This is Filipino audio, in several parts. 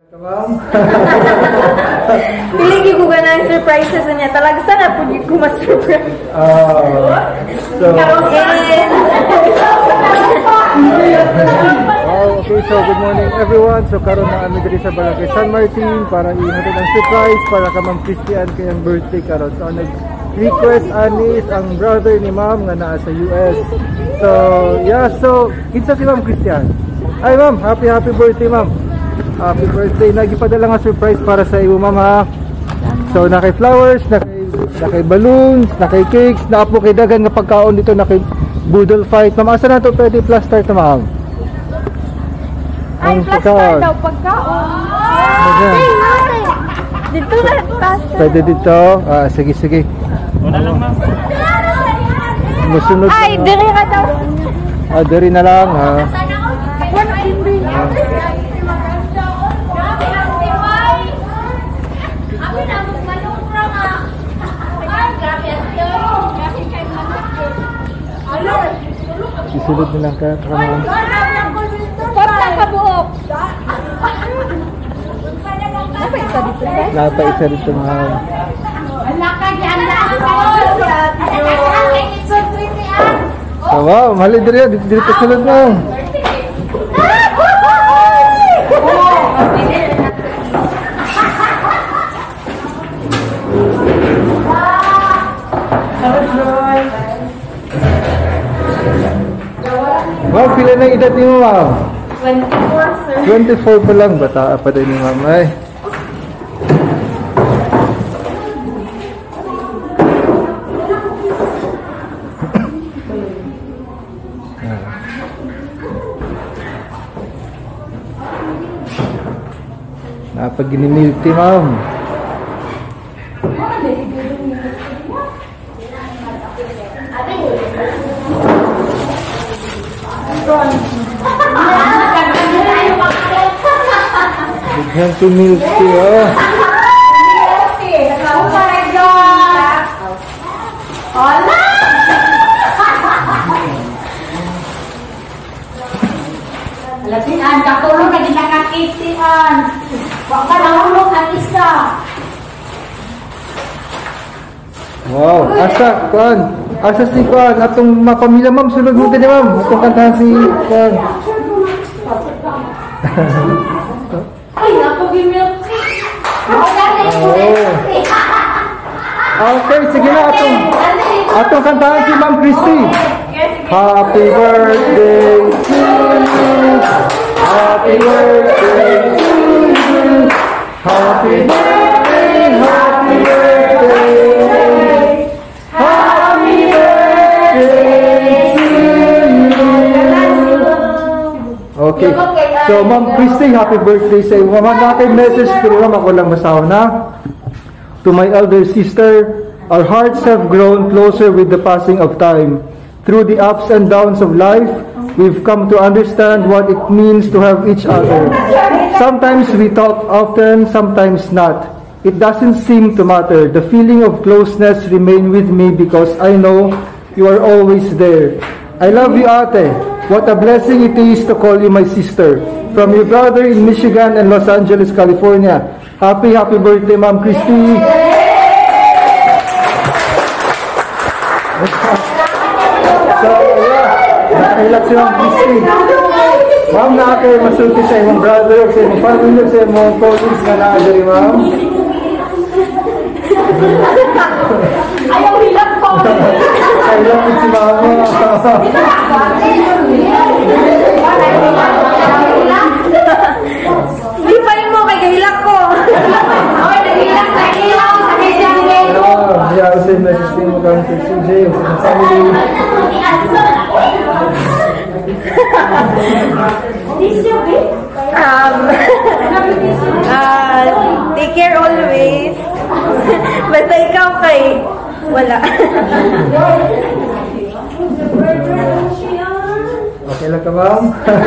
Ma'am. Piligi ko ka ng surprises niya. Talaga sana po ko ma-surprise. Okay, so good morning everyone. So karon na kami diri sa Barangay San Martin para ihatod ang surprise para ka Ma'am Christian kayang birthday karon. So nag-request anis ang brother ni Ma'am nga naa sa US. So yeah, so kinsa si Ma'am Christian. Ay Ma'am, happy birthday Ma'am. Happy birthday. Nagipadala nga surprise para sa iyo Ma'am ha. So nakay flowers, nakay balloons, nakay cakes, naapo kay dagan nga pagkaon dito, nakay boodle fight. Ma'am, asa na to pwede plaster to Ma'am? Ay, plaster daw pagkaon. Dito na plaster. Pwede dito. Sige. Una lang Ma'am. Musunod. Ay, diri ka daw. Diri na lang ha. Isulod nilang ka Ma'am. Porta ka buhok. Napa isa dito ba? Napa isa dito Ma'am. Oh, wow, mali diri dito sulod Ma'am. Ma'am, pila na edad niyo Ma'am? 24, sir. 24 pa lang, bata pa din ni Ma'am ay. Napag-inimilti Ma'am. Bigyan to milky Lapian, katulog na ginakakitian. Huwag ka nahulog ang isa. Wow, asa si Kuan, atong mapamilya Ma'am, sunod mo din Ma'am, atong kantahan si Kuan. Ay, napag-milky. Okay, sige na, atong kantahan si Ma'am Christy. Happy birthday to you. Happy birthday to you. Happy birthday, happy birthday. Happy birthday to you. Okay. So Ma'am Christy, happy birthday sa iyo. Ma'am, natin message pero Ma'am ako lang masaw na. To my elder sister, our hearts have grown closer with the passing of time. Through the ups and downs of life, we've come to understand what it means to have each other. Sometimes we talk often, sometimes not. It doesn't seem to matter. The feeling of closeness remains with me because I know you are always there. I love you, Ate. What a blessing it is to call you my sister. From your brother in Michigan and Los Angeles, California. Happy birthday, Ma'am Christy. So, yeah, nakahilap si Ma'am Christy. Ma'am, na kayo masulti sa imong brother, sa imong family, sa imong colleagues na naagari, Ma'am. Ayaw hilap ko. Kahilap si Mama. Hindi pa rin mo, kay kahilak ko. Ay, nagilak sa ilaw. Sakay siya ang Yeah, I said message to him about CJ, family. Take care always. Basta ikaw kay wala. Okay lang ka Ma'am?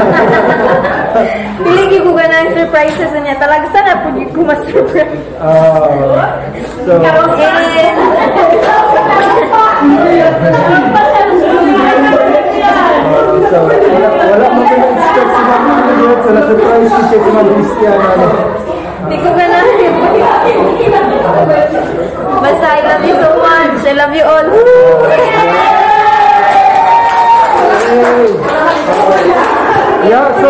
Piligi ko ka ng surprises niya. Talaga sana po ko ma-surprise. So wala mo pinag-expect si Ma'am. So na-surprise si Ma'am Christian. Basta, I love you so much. I love you all. Yeah, so,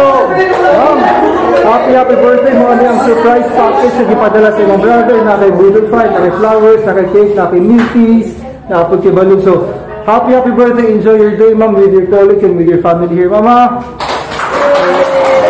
happy birthday mo. Ano yung surprise package na ipadala sa iyong brother, na kay Budol Fight, na kay flowers, na kay cake, na kay milkies, na kay balloon. So, happy birthday. Enjoy your day, ma'am, with your colleague and with your family here, mama.